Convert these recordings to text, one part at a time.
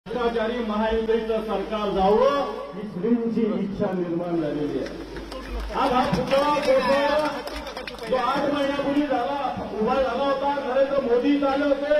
भ्रष्टाचारी महायुतीचं सरकार जावं ही श्रींची इच्छा निर्माण झालेली आहे. आज हा पुतळा जो 8 महिन्यापूर्वी उभा झाला होता, नरेंद्र मोदी झाले होते.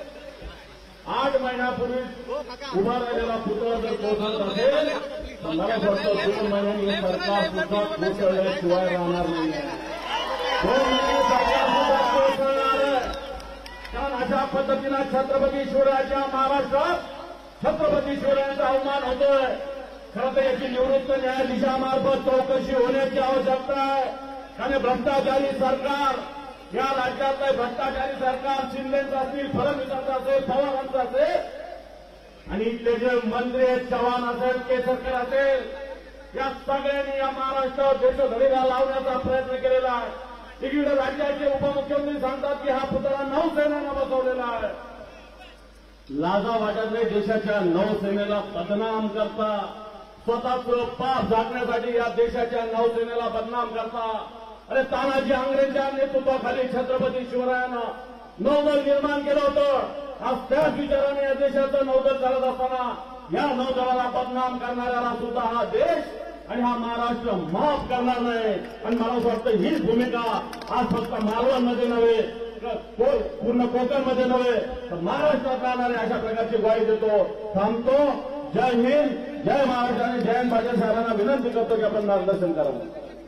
8 महिन्यापूर्वी उभा राहिलेला पुतळा जर कोसळत असेल तर मला वाटतं 2 महिन्यांनी हे सरकार सुद्धा कोसळल्याशिवाय राहणार नाही. 2 महिने सरकार सुद्धा कोसळणार आहे. कारण अशा पद्धतीनं छत्रपती शिवरायांच्या महाराष्ट्रात छत्रपती शिवरायांचा अवमान होतोय. खरं तर याची निवृत्त न्यायाधीशामार्फत चौकशी होण्याची आवश्यकता आहे. कारण भ्रष्टाचारी सरकार, या राज्यातलं भ्रष्टाचारी सरकार शिंदेचं असेल, फडणवीसांचं असेल, पवारांचं असेल आणि इथले जे मंत्री आहेत, चव्हाण असेल, केसरकर असेल, या सगळ्यांनी या महाराष्ट्रावर देशधडीला लावण्याचा प्रयत्न केलेला आहे. इकडे राज्याचे उपमुख्यमंत्री सांगतात की हा पुतळा नौसेनेनं बसवलेला आहे. लाजा वाटत नाही देशाच्या नौसेनेला बदनाम करता, स्वतःचं पाप झाकण्यासाठी या देशाच्या नौसेनेला बदनाम करता. अरे तानाजी आंग्रेंच्या नेतृत्वाखाली छत्रपती शिवरायानं नौदल निर्माण केलं होतं. आज त्याच विचाराने या देशाचं नौदल चालत असताना या नौदलाला बदनाम करणाऱ्याला सुद्धा हा देश आणि हा महाराष्ट्र माफ करणार नाही. आणि मला असं वाटतं हीच भूमिका आज फक्त मालवणमध्ये नव्हे, पूर्ण कोकणमध्ये नव्हे तर महाराष्ट्रात राहणारे अशा प्रकारची ग्वाही देतो. थांबतो. जय हिंद, जय महाराष्ट्र आणि जयंत पाटील साहेबांना विनंती करतो की आपण मार्गदर्शन करावं.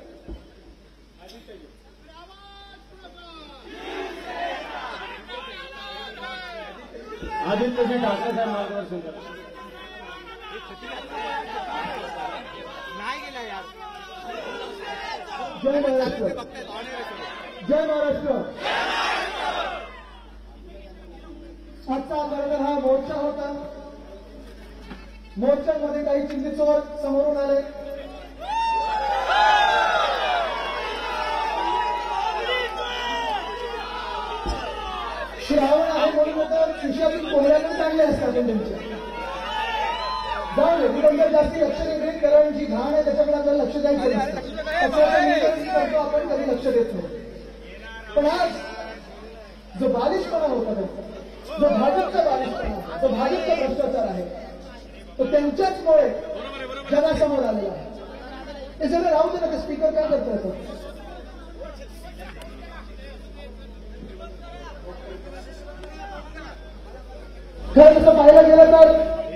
आदित्यजी ठाकरे साहेब मार्गदर्शन करा. जय महाराष्ट्र, जय महाराष्ट्र. आजचा खरं हा मोर्चा होता. मोर्चामध्ये काही चिंधी चोर समोरून आले. श्रावण आहे म्हणून तर खिशातून कोहऱ्यातून काढले असतात त्यांच्या. जाऊ दे, मी जास्ती लक्ष देत, कारण जी घाण आहे त्याच्याकडे आपल्याला लक्ष द्यायचं नसतं. आपण कधी लक्ष देत नाही. पण आज जो बालिशपणा होता त्याचा, जो भाजपचा बालिशपणा, जो भाजपचा भ्रष्टाचार आहे तो त्यांच्याचमुळे जगासमोर आलेला आहे. हे सगळं राहू दे ना. स्पीकर काय करता येतो? खरं तसं पाहायला गेलं तर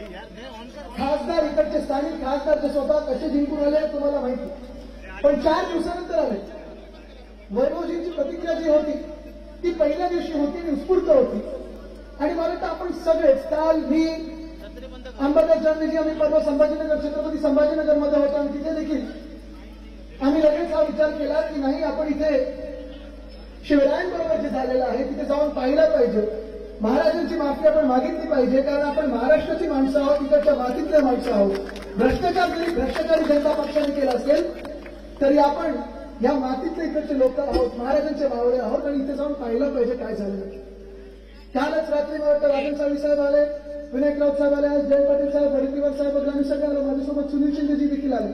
खासदार, इकडचे स्थानिक खासदार जे स्वतः कसे जिंकून आले तुम्हाला माहिती. पण 4 दिवसानंतर आले. वैभवजींची प्रतिक्रिया जी होती ती पहिल्या दिवशी होती आणि उत्स्फूर्त होती. आणि मला वाटतं आपण सगळेच, काल मी अंबादास जानदेजी, आम्ही परवा संभाजीनगर, छत्रपती संभाजीनगरमध्ये होतो आणि तिथे देखील आम्ही लगेच हा विचार केला की नाही, आपण इथे शिवरायांबरोबर जे झालेलं आहे तिथे जाऊन पाहिलं पाहिजे. महाराजांची माफी आपण मागितली पाहिजे, कारण आपण महाराष्ट्राची माणसं आहोत, तिकडच्या मातीतल्या माणसं आहोत. भ्रष्टाचारी जनता पक्षाने केला असेल तरी आपण या मातीतले इकडचे लोक आहोत, महाराजांचे मावळे आहोत आणि इथे जाऊन पाहिलं पाहिजे काय झालं. कालच रात्री मला वाटतं राजन साळवी साहेब आले, विनायक राऊत साहेब आले, आज जयंत पाटील साहेब, वडीलवार साहेब वगैरे आम्ही सगळे आलो. माझ्यासोबत सुनील शिंदेजी देखील आले.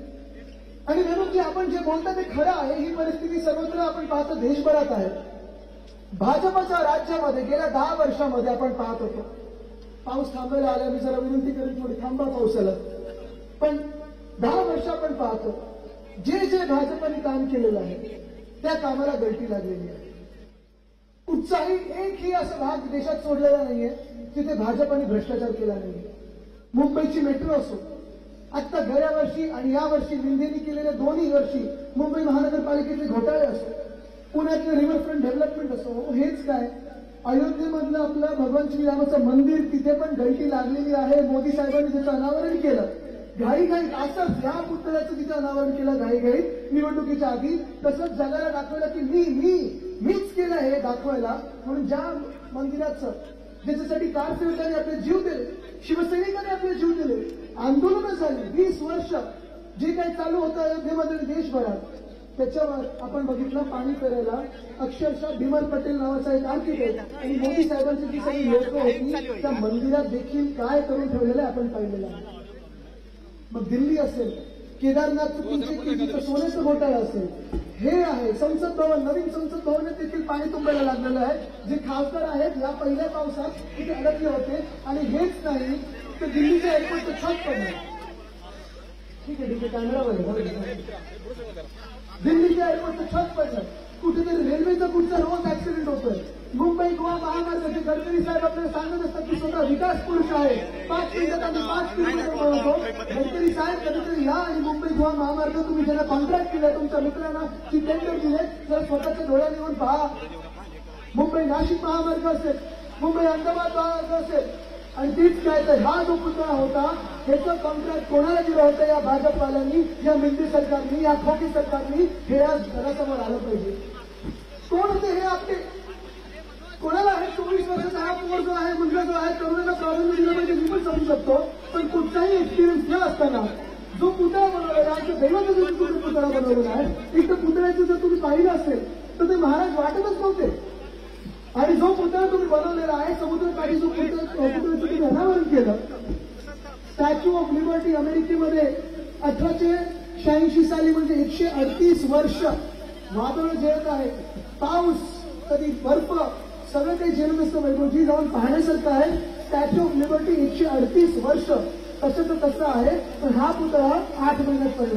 आणि म्हणून जे आपण जे बोलतो ते खरं आहे. ही परिस्थिती सर्वत्र आपण पाहतो, देशभरात आहे. भाजपच्या राज्यामध्ये गेल्या 10 वर्षामध्ये आपण पाहत होतो. पाऊस थांबायला आला, मी जरा विनंती करीन थोडी थांबा पावसाला. पण 10 वर्ष आपण पाहतो जे जे भाजपने काम केलेलं आहे त्या कामाला गळती लागलेली आहे. उत्साही एकही असा भाग देशात सोडलेला नाहीये जिथे भाजपने भ्रष्टाचार केला नाहीये. मुंबईची मेट्रो असो, आता गेल्या वर्षी आणि या वर्षी विंध्येने केलेल्या 2 वर्षी मुंबई महानगरपालिकेचे घोटाळे असो, पुण्यातलं रिव्हरफ्रंट डेव्हलपमेंट असो, हेच काय अयोध्येमधलं आपलं भगवान श्रीरामाचं मंदिर, तिथे पण गळती लागलेली आहे. मोदी साहेबांनी त्याचं अनावरण केलं घाईघाईत. असंच या पुतळ्याचं तिचं अनावरण केलं घाईघाईत निवडणुकीच्या आधी. तसंच जगाला दाखवलं की मीच केलं हे दाखवायला. म्हणून ज्या मंदिराचं ज्याच्यासाठी कारसेवकांनी आपले जीव दिले, शिवसैनिकांनी आपले जीव दिले, आंदोलनं झाली 20 वर्ष, जे काही चालू होतं अयोध्येमध्ये देशभरात, त्याच्यावर आपण बघितलं पाणी फेरायला अक्षरशः बिमल पटेल नावाचा एक आर्किटेक्ट आणि मोदी साहेबांची जी सगळी लोक होती त्या मंदिरात देखील काय करून ठेवलेलं आपण पाहिलेलं आहे. मग दिल्ली असेल, केदारनाथ तिथं सोन्याचं घोटाळा असेल, हे आहे संसद भवन, नवीन संसद भवनात देखील पाणी तुंबायला लागलेलं आहे. जे खासदार आहेत या पहिल्या पावसात तिथे अडकले होते. आणि हेच नाही तर दिल्लीच्या एअरपोर्टचं छत पडलं. ठीक आहे कॅमेरा बघा. दिल्लीच्या एअरपोर्टचं छत पडलं. कुठेतरी रेल्वेचा कुठचा रोज ऍक्सिडेंट होतोय. मुंबई गोवा महामार्गाचे गडकरी साहेब आपल्याला सांगत असतात की स्वतः विकास पुरुष आहे. 5 मिनिटात आम्ही 5 किलोमीटर पळवतो. गडकरी साहेब कधीतरी या आणि मुंबई गोवा महामार्ग तुम्ही ज्यांना कॉन्ट्रॅक्ट दिले तुमच्या मित्रांना जी टेंडर दिले जर स्वतःच्या डोळ्याने येऊन पहा. मुंबई नाशिक महामार्ग असेल, मुंबई अहमदाबाद महामार्ग असेल आणि तीच काय तर हा जो पुतळा होता त्याचं कॉन्ट्रॅक्ट कोणाला दिलं होतं? या भाजपवाल्यांनी, या मिंदी सरकारनी, या खोकी सरकारनी. हे आज घरासमोर आलं पाहिजे. कोण होते हे आपले? कोणाला आहे 24 वर्षाचा हा पोर जो आहे, मुलगा जो आहे, तरुणांना प्राधान्य दिलं पाहिजे मी पण समजू शकतो. पण कुठचाही एक्सपिरियन्स न असताना जो पुतळा बनवलेला आहे, दैवाचा जो पुतळा बनवलेला आहे, इथं पुतळ्याचं जर तुम्ही पाहिलं असेल तर ते महाराज वाटतच नव्हते. आणि जो पुतळा तुम्ही बनवलेला आहे, समुद्रकाठी जो पुतळ्याचं तुम्ही अनावरण केलं, स्टॅच्यू ऑफ लिबर्टी अमेरिकेमध्ये 1886 साली म्हणजे 138 वर्ष वादळ झेलत आहे. पाऊस, कधी बर्फ, सगळं काही झेलत असतं. वैभवजी जाऊन पाहण्यासारखं आहे. स्टॅच्यू ऑफ लिबर्टी 138 वर्ष तसं तसं आहे. पण हा पुतळा 8 महिन्यात पडला.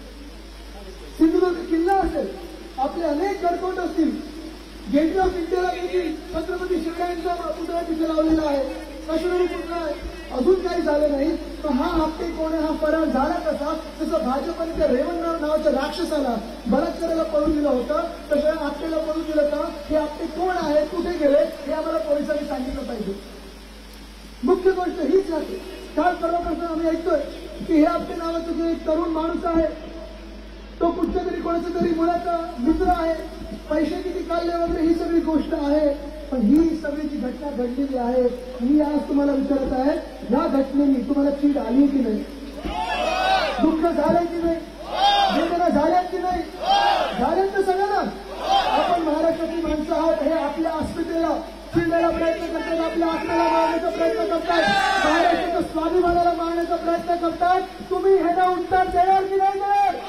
सिंधुदुर्ग किल्ला असेल, आपले अनेक गडकोट असतील, गेट ऑफ इंडियाला देखील छत्रपती शिवरायांचा पुतळा तिथे लावलेला आहे. कश्मीरी पुतळा आहे. अजून काही झालं नाही. तर हा आपटे कोण आहे, हा फरार झाला कसा? जसं भाजपने त्या रेवणराव नावाच्या राक्षसाला बलात्काराला पळून दिलं होतं, तसं आपल्याला पळून दिलं का? हे आपटे कोण आहे, कुठे गेले, हे आम्हाला पोलिसांनी सांगितलं पाहिजे. मुख्य गोष्ट हीच आहे. काल परवापासून आम्ही ऐकतोय की हे आपटे नावाचं जो एक तरुण माणूस आहे तो कुठच्या तरी कोणाचा तरी मुलाचा मित्र आहे, पैसे किती काढले वगैरे ही सगळी गोष्ट आहे. पण ही सगळी जी घटना घडलेली आहे, मी आज तुम्हाला विचारत आहे, या घटनेने तुम्हाला चीड आली की नाही? दुःख झालंय की नाही? वेदना झाल्यात की नाही? झाल्यात तर सगळ्यांना. आपण महाराष्ट्राची माणसं आहात. हे आपल्या अस्मितेला चिरण्याचा प्रयत्न करतात, आपल्या आत्म्याला मारण्याचा प्रयत्न करतात, महाराष्ट्राच्या स्वाभिमानाला मारण्याचा प्रयत्न करतात. तुम्ही ह्याला उत्तर देणार की नाही?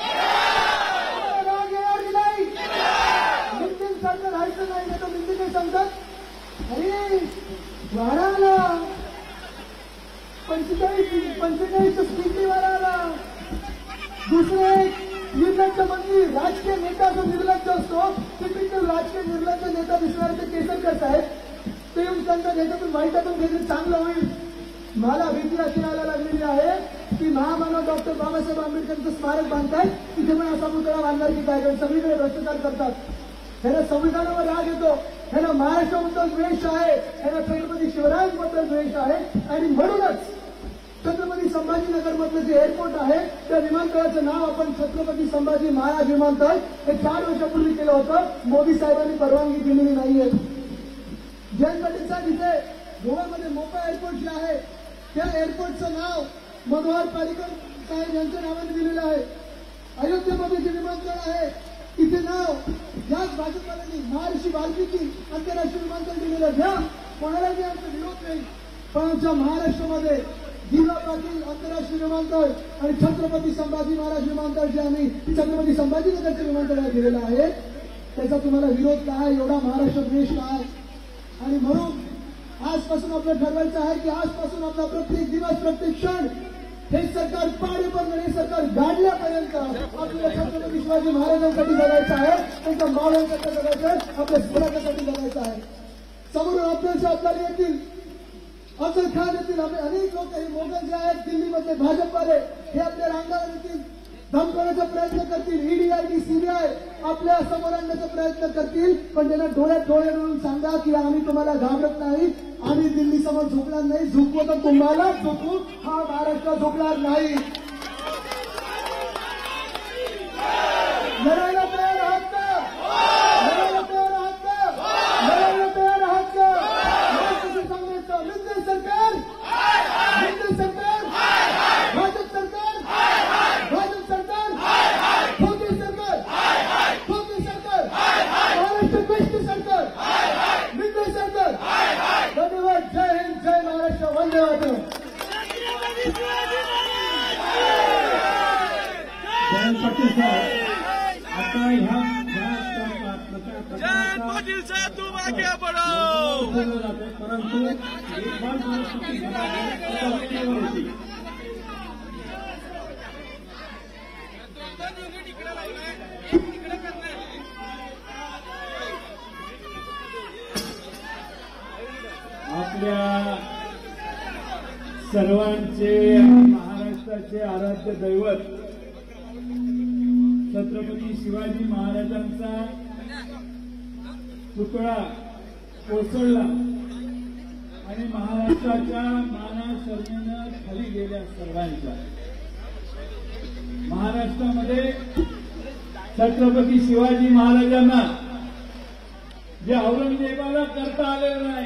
देणार की नाही? नितीन सरकार राहायचं नाही तर नितीन काय सांगतात, अरे वाढाला 45 स्थिती वाढाला. दुसरे निर्लज्ज मंत्री, राजकीय नेता जो निर्लज्ज असतो, टिपिकल राजकीय निर्लज्ज नेता दिसणारे ते केसरकर साहेब, ते येऊन त्यांच्या नेत्यातून वाईटातून काहीतरी चांगलं होईल. मला भीती अशी यायला लागलेली आहे की महामानव डॉक्टर बाबासाहेब आंबेडकरांचं स्मारक बांधताय, तिथे पण असा पुतळा बांधणार की काय? सगळीकडे भ्रष्टाचार करतात. ह्याला संविधानावर राग येतो, ह्याला महाराष्ट्राबद्दल द्वेष आहे, ह्याला छत्रपती शिवरायांबद्दल द्वेष आहे. आणि म्हणूनच छत्रपती संभाजीनगरमधलं जे एअरपोर्ट आहे त्या विमानतळाचं नाव आपण छत्रपती संभाजी महाराज विमानतळ हे 4 वर्षापूर्वी केलं होतं. मोदी साहेबांनी परवानगी दिलेली नाहीये. जयंत पाटील साहेब इथे गोव्यामध्ये मोपा एअरपोर्ट जे आहे त्या एअरपोर्टचं नाव मनोहर पर्रिकर साहेब यांच्या नावाने दिलेलं आहे. अयोध्येमध्ये जे विमानतळ आहे तिथे नाव याच भाजपवाल्यांनी महर्षी वाल्मिकी आंतरराष्ट्रीय विमानतळ दिलेलं. घ्या, कोणालाही आमचा विरोध नाही. पण आमच्या महाराष्ट्रामध्ये दिवा पाटील आंतरराष्ट्रीय विमानतळ आणि छत्रपती संभाजी महाराज विमानतळ जे आम्ही छत्रपती संभाजीनगरचं विमानतळ दिलेलं आहे त्याचा तुम्हाला विरोध काय? एवढा महाराष्ट्र द्वेष काय? आणि म्हणून आजपासून आपलं ठरवायचं आहे की आजपासून आपला प्रत्येक दिवस, प्रत्येक क्षण हे सरकार पाडेपर्यंत, हे सरकार गाडल्यापर्यंत आपल्याला छत्रपती शिवाजी महाराजांसाठी जगायचं आहे, त्यांच्या मावळ्यांसाठी जगायचं आहे, आपल्या स्वराज्यासाठी जगायचं आहे. समोर आपल्याला येतील, अफजल खान येतील, अनेक लोक हे मोगल जे आहेत दिल्लीमधले भाजपवाले हे आपल्या रांगाला येतील, धमकवण्याचा प्रयत्न करतील. ईडी, आयडी, सीबीआय आपल्या समोर आणण्याचा प्रयत्न करतील. पण त्यांना डोळ्यात डोळे मिळून सांगा की आम्ही तुम्हाला घाबरत नाही, आम्ही दिल्ली समोर झुकणार नाही. झुकवो तर तुम्हाला झुकू, हा महाराष्ट्र झुकणार नाही. लढायला तयार आहात का? लढायला तयार आहात का? लढायला तयार आहात का? कसं सांगायचं? मित्र सरकार, मित्र सरकार, भाजप सरकार, भाजप सरकार, खोटे सरकार, खोटे सरकार, महाराष्ट्र बेस्ट सरकार, मित्र सरकार. धन्यवाद. जय हिंद, जय महाराष्ट्र, वंदे मातरम. जयंत पाटील साहेब, आता ह्या प्रकरणाचा फिर से तुम आगे बढ़ो। परंतु देखभाल परिस्थिती होती। आपल्या सर्वांचे महाराष्ट्राचे आराध्य दैवत छत्रपती शिवाजी महाराजांचा पुतळा कोसळला आणि महाराष्ट्राच्या मानासर्वानं खाली गेल्या सर्वांच्या। महाराष्ट्रामध्ये छत्रपती शिवाजी महाराजांना जे औरंगजेबाला करता आलेलं नाही,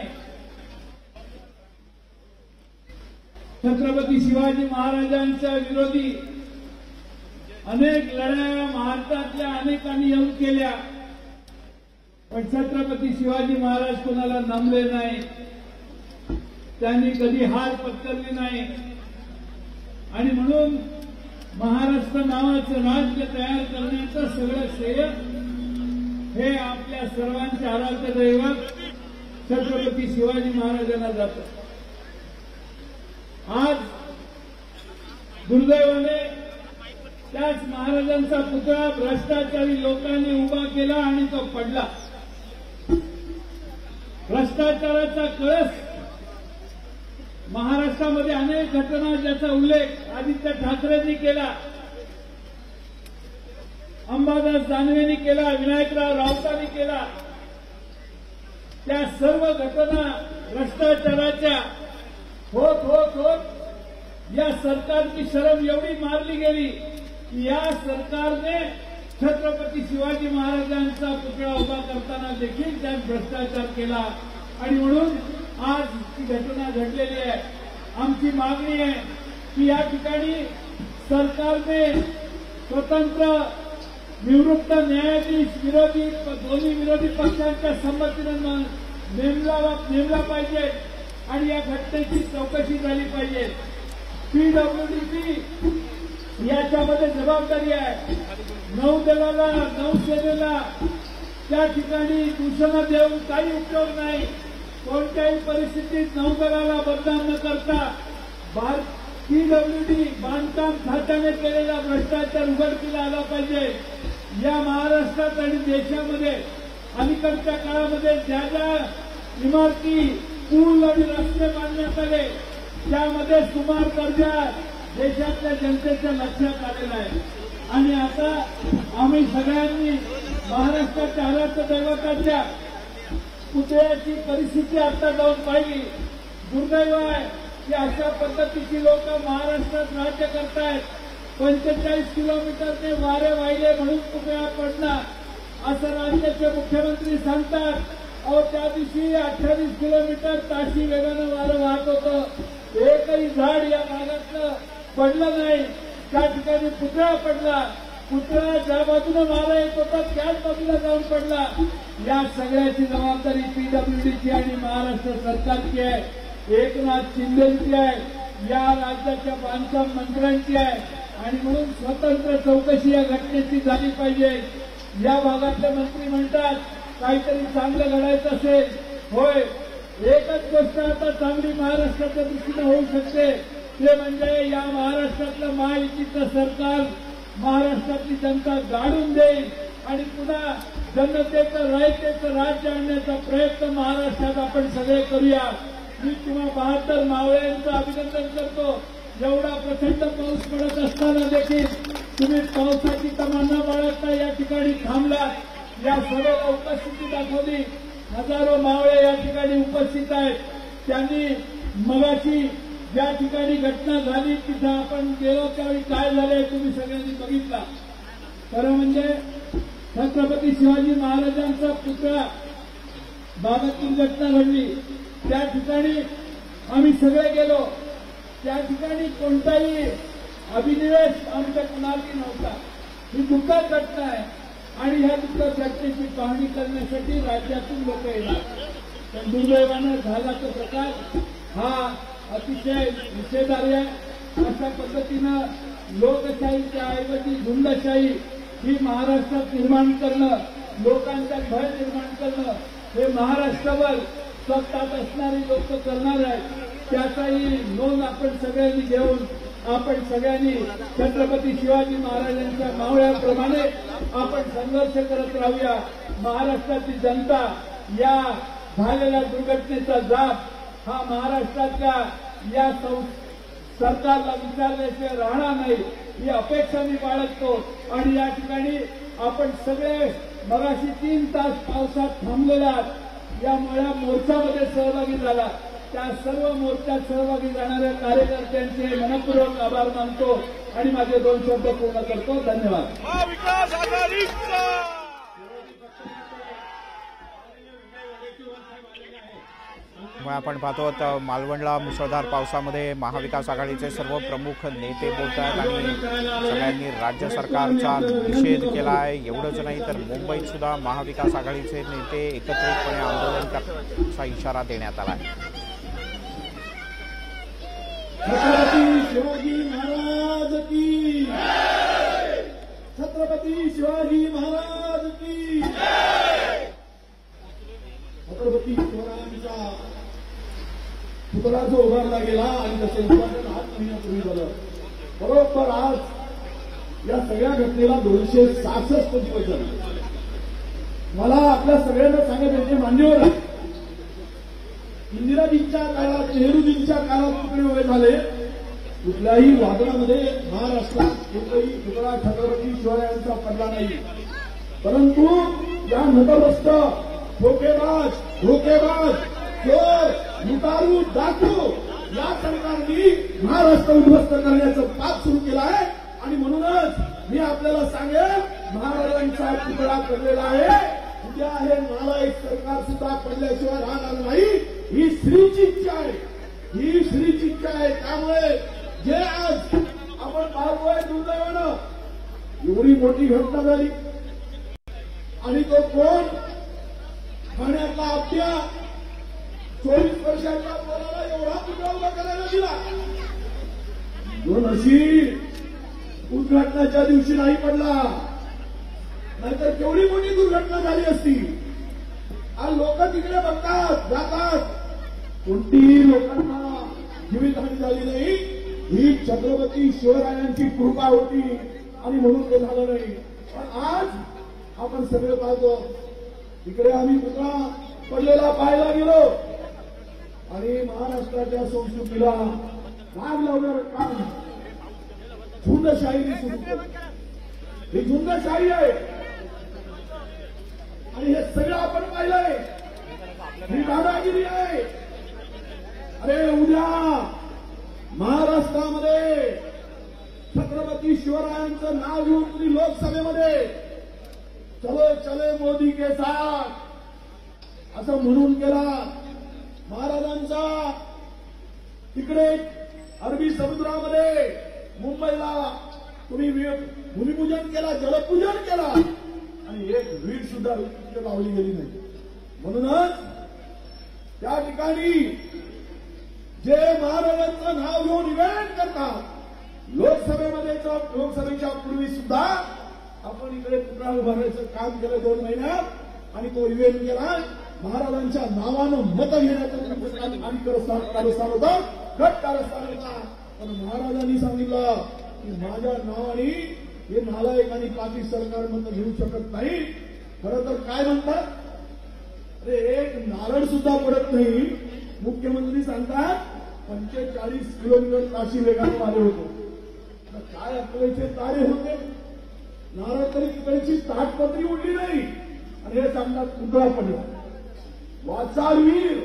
छत्रपती शिवाजी महाराजांच्या विरोधी अनेक लढाया भारतातल्या अनेकांनी येऊन केल्या, पण छत्रपती शिवाजी महाराज कोणाला नमले नाही, त्यांनी कधी हार पत्करली नाही। आणि म्हणून महाराष्ट्र नावाचं राज्य तयार करण्याचं सगळं श्रेय हे आपल्या सर्वांचे आराध्य दैवत छत्रपती शिवाजी महाराजांना जातं। आज दुर्दैवाने त्याच महाराजांचा पुतळा भ्रष्टाचारी लोकांनी उभा केला आणि तो पडला। भ्रष्टाचाराचा कळस महाराष्ट्रामध्ये अनेक घटना ज्याचा उल्लेख आदित्य ठाकरेंनी केला, अंबादास दानवेंनी केला, विनायकराव राऊतांनी केला, त्या सर्व घटना भ्रष्टाचाराच्या होत होत होत या सरकारची शरम एवढी मारली गेली की या सरकारने छत्रपती शिवाजी महाराजांचा पुतळा उभा करताना देखील त्यात भ्रष्टाचार केला। आणि म्हणून आज ती घटना घडलेली आहे। आमची मागणी आहे की या ठिकाणी सरकारने स्वतंत्र निवृत्त न्यायाधीश दोन्ही विरोधी पक्षांच्या संमतीनं नेमला पाहिजे आणि या घटनेची चौकशी झाली पाहिजे। पीडब्ल्यूडीची याच्यामध्ये जबाबदारी आहे। नौदलाला नौसेनेला त्या ठिकाणी दूषण देऊन काही उपयोग नाही। कोणत्याही परिस्थितीत नौदलाला बदनाम न करता पीडब्ल्यूडी बांधकाम खात्याने केलेला भ्रष्टाचार उघडकीला आला पाहिजे। या महाराष्ट्रात आणि देशामध्ये अलीकडच्या काळामध्ये ज्या ज्या इमारती पूल आणि रस्ते बांधण्यात आले त्यामध्ये सुमार दर्जा देशातल्या जनतेच्या लक्षात आलेला आहे। आणि आता आम्ही सगळ्यांनी महाराष्ट्राच्या आराध्य दैवताच्या पुतळ्याची परिस्थिती आता जाऊन पाहिली। दुर्दैव आहे की अशा पद्धतीची लोक महाराष्ट्रात राज्य करतायत। 45 किलोमीटरने वारे वाहिले म्हणून पुतळा पडला असं राज्याचे मुख्यमंत्री सांगतात। अहो त्या दिवशी 28 किलोमीटर ताशी वेगानं वारं वाहत होतं, एकही झाड या भागातलं पडलं नाही। त्या ठिकाणी पुतळा पडला, पुतळा ज्या बाजूने वारा येत होता त्याच बाजूला जाऊन पडला। या सगळ्याची जबाबदारी पीडब्ल्यूडीची आणि महाराष्ट्र सरकारची आहे, एकनाथ शिंदेची आहे, या राज्याच्या बांधकाम मंत्र्यांची आहे। आणि म्हणून स्वतंत्र चौकशी या घटनेची झाली पाहिजे। या भागातले मंत्री म्हणतात काहीतरी चांगलं घडायचं असेल, होय एकच गोष्ट आता चांगली महाराष्ट्राच्या दृष्टीने होऊ शकते, ते म्हणजे या महाराष्ट्रातलं महायुतीचं सरकार महाराष्ट्रातली जनता गाडून देईल आणि पुन्हा जनतेचं रायतेचं राज्य आणण्याचा प्रयत्न महाराष्ट्रात आपण सगळे करूया। मी तुम्हा 72 मावळ्यांचं अभिनंदन करतो। एवढा प्रचंड पाऊस पडत असताना देखील तुम्ही पावसाची तमन्ना बाळगता या ठिकाणी थांबला, या सर्वांना उपस्थिती दाखवली। हजारो मावळे या ठिकाणी उपस्थित आहेत। त्यांनी मगाशी ज्या ठिकाणी घटना झाली तिथं आपण गेलो त्यावेळी काय झालंय तुम्ही सगळ्यांनी बघितला। खरं म्हणजे छत्रपती शिवाजी महाराजांचा पुतळा बाबतीत घटना घडली त्या ठिकाणी आम्ही सगळे गेलो। त्या ठिकाणी कोणताही अभिनिवेश आमच्या कुणालाही नव्हता। ही दुःखद घटना आहे आणि ह्या दुःखद घटनेची पाहणी करण्यासाठी राज्यातून लोक येणार, पण दुर्दैवानं झाला तो प्रकार हा अतिशय निषेधार्ह आहे। अशा पद्धतीनं लोकशाहीच्या ऐवजी झुंडशाही ही महाराष्ट्रात निर्माण करणं, लोकांचा भय निर्माण करणं हे महाराष्ट्रावर सत्तात असणारी लोक करणार आहेत, त्याचाही नोंद आपण सगळ्यांनी घेऊन आपण सगळ्यांनी छत्रपती शिवाजी महाराजांच्या मावळ्याप्रमाणे आपण संघर्ष करत राहूया. महाराष्ट्राची जनता या झालेल्या दुर्घटनेचा जाब हा महाराष्ट्रातल्या या सरकारला विचारल्याशिवाय राहणार नाही, ही अपेक्षा मी बाळगतो. आणि या ठिकाणी आपण सगळे मगाशी 3 तास पावसात थांबलेल्या या मोर्चामध्ये सहभागी झाला, त्या सर्व मोर्चात सहभागी जाणाऱ्या कार्यकर्त्यांचे मनपूर्वक आभार मानतो आणि माझे 2 शब्द पूर्ण करतो. धन्यवाद. महाविकास आघाडीचा आपण पाहतो तर मालवणला मुसळधार पावसामध्ये महाविकास आघाडीचे सर्व प्रमुख नेते बोलत आहेत आणि सगळ्यांनी राज्य सरकारचा निषेध केला आहे. एवढंच नाही तर मुंबईत सुद्धा महाविकास आघाडीचे नेते एकत्रितपणे आंदोलन करण्याचा इशारा देण्यात आला आहे. छत्रपती शिवाजी महाराज की, छत्रपती शिवाजी महाराज की. छत्रपती शिवरायांचा पुतळा जो उभारला गेला आणि त्याचं उद्घाटन 8 महिन्यापूर्वी झालं. बरोबर आज या सगळ्या घटनेला 266 दिवस झाले. मला आपल्या सगळ्यांना सांगायचे मान्यवर आहे, इंदिराजींच्या काळात, नेहरूजींच्या काळात तुकडे उभे झाले. कुठल्याही वादळामध्ये महाराष्ट्रात एकही पुतळा छत्रपती शिवरायांचा पडला नाही. परंतु या नतमस्त धोकेबाज चोर, लुटारू, डाकू या सरकारने महाराष्ट्र उद्ध्वस्त करण्याचं पाप सुरू केलं आहे. आणि म्हणूनच मी आपल्याला सांगेन, महाराजांचा पुतळा पडलेला आहे. उद्या हे नालायक सरकार सुद्धा पडल्याशिवाय राहणार नाही. ही श्रीची इच्छा आहे, ही श्रीची इच्छा आहे. त्यामुळे जे आज आपण पाहतोय दुर्दैवानं एवढी मोठी घटना झाली आणि तो कोण, ठाण्यातला आत्या 24 वर्षाच्या पोराला एवढा पुतळा उभा करायला दिला. जो नशीब उद्घाटनाच्या दिवशी नाही पडला, नाहीतर केवढी मोठी दुर्घटना झाली असती. आज लोक तिकडे बघतात, जातात, कोणतीही लोकांना जीवितहानी झाली नाही. ही छत्रपती शिवरायांची कृपा होती आणि म्हणून ते झालं नाही. पण आज आपण सगळे पाहतो, इकडे आम्ही पुतळा पडलेला पाहायला गेलो आणि महाराष्ट्राच्या संस्कृतीला राग लावणारं काम झुंडशाहीने सुरू केलं. ही झुंडशाही आहे आणि हे सगळं आपण पाहिलंय. ही दादागिरी आहे. अरे उद्या महाराष्ट्रामध्ये छत्रपती शिवरायांचं नाव घेऊन तुम्ही लोकसभेमध्ये चलो चले मोदी के साथ असं म्हणून केला. महाराजांचा तिकडे अरबी समुद्रामध्ये मुंबईला तुम्ही भूमिपूजन केला, जलपूजन केला आणि एक वीट सुद्धा लावली गेली नाही. म्हणूनच त्या ठिकाणी जे महाराजांचं नाव घेऊन इव्हेंट करतात, लोकसभेच्या पूर्वी सुद्धा आपण इकडे पुतळा उभारण्याचं काम केलं 2 महिन्यात आणि तो इव्हेंट केला. महाराजांच्या नावानं मत घेण्याचं आणि कारस्थान होता, गट कारस्थान होता. पण महाराजांनी सांगितलं की माझ्या नावाने हे नालायक आणि पापी सरकार मत घेऊ शकत नाही. खरं तर काय म्हणतात, अरे एक नारळ सुद्धा पडत नाही. मुख्यमंत्री सांगतात 45 किलोमीटर ताशी वेगाने आले होते. काय अकलेचे तारे होते, नारळ तरी तिकडची ताटपत्री उडली नाही आणि हे सांगतात पुतळा पडला. वाचाळवीर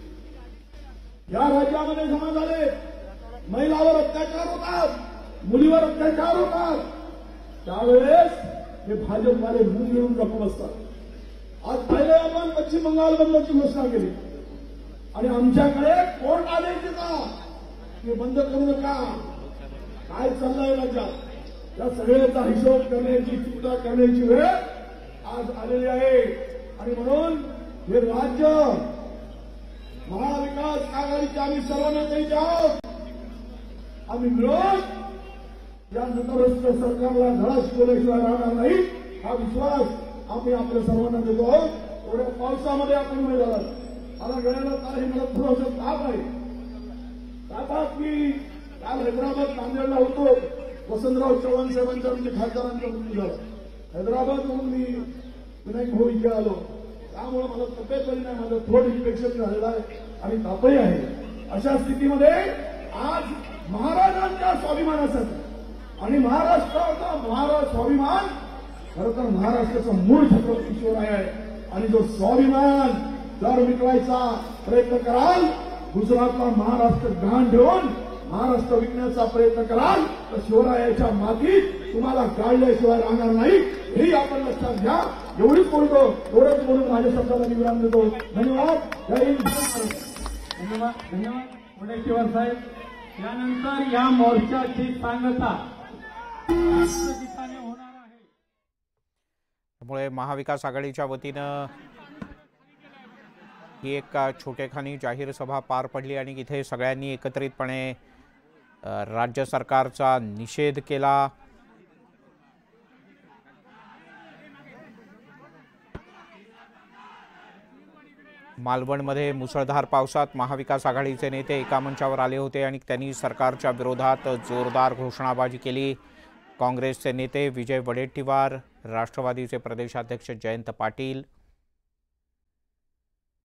या राज्यामध्ये जमा झाले. महिलावर अत्याचार होतात, मुलीवर अत्याचार होतात. त्यावेळेस हे भाजपवाले मुंग घेऊन गप्प बसतात. आज पाहिलं आपण पश्चिम बंगाल बंदची घोषणा केली आणि आमच्याकडे कोर्ट आदेश देतात की बंद करू नका. काय चाललंय राज्यात, या सगळ्याचा हिशोब करण्याची, चुकता करण्याची वेळ आज आलेली आहे. आणि म्हणून हे राज्य महाविकास आघाडीचे आम्ही सर्वांना द्यायचे आहोत. आम्ही मिळून या नतमस्त सरकारला धडा शिकवल्याशिवाय राहणार नाही, हा विश्वास आम्ही आपल्या सर्वांना देतो आहोत. एवढ्या पावसामध्ये आपण उभे झाला. मला वेळेला काय मला थोडंसं ताप आहे. तापात मी काल हैदराबाद नांदेडला होतो. वसंतराव चव्हाण साहेबांच्या म्हणजे खासदारांचा मृत्यू झाला. हैदराबाद म्हणून मी विनायक भाऊ इथे आलो. त्यामुळे मला तब्येत बरी नाही. माझं थोड इन्फेक्शन झालेलं आहे आणि तापही आहे. अशा स्थितीमध्ये आज महाराजांच्या स्वाभिमानासाठी आणि महाराष्ट्राचा स्वाभिमान खरं तर महाराष्ट्राचा मूळ छत्रपती शिवराय आहे. आणि जो स्वाभिमान जर मिटवायचा प्रयत्न कराल, गुजरातला महाराष्ट्र गहाण ठेवून महाराष्ट्र विकण्याचा प्रयत्न कराल तर शिवरायाच्या मातीत तुम्हाला गाळल्याशिवाय राहणार नाही. हेही आपण लक्षात घ्या. एवढीच बोलतो. एवढंच बोलून माझ्या शब्दाला विराम देतो. धन्यवाद. जय हिंद. धन्यवाद. धन्यवाद वडेट्टीवार साहेब. यानंतर या मोर्चाची सांगता राष्ट्रगीताने होणार आहे. त्यामुळे महाविकास आघाडीच्या वतीनं ही एक छोटेखानी जाहीर सभा पार पडली आणि इथे सगळ्यांनी एकत्रितपणे राज्य सरकारचा निषेध केला. मालवणमध्ये मुसळधार पावसात महाविकास आघाडीचे नेते एका मंचावर आले होते आणि त्यांनी सरकारच्या विरोधात जोरदार घोषणाबाजी केली. काँग्रेसचे नेते विजय वडेट्टीवार, राष्ट्रवादीचे प्रदेशाध्यक्ष जयंत पाटील,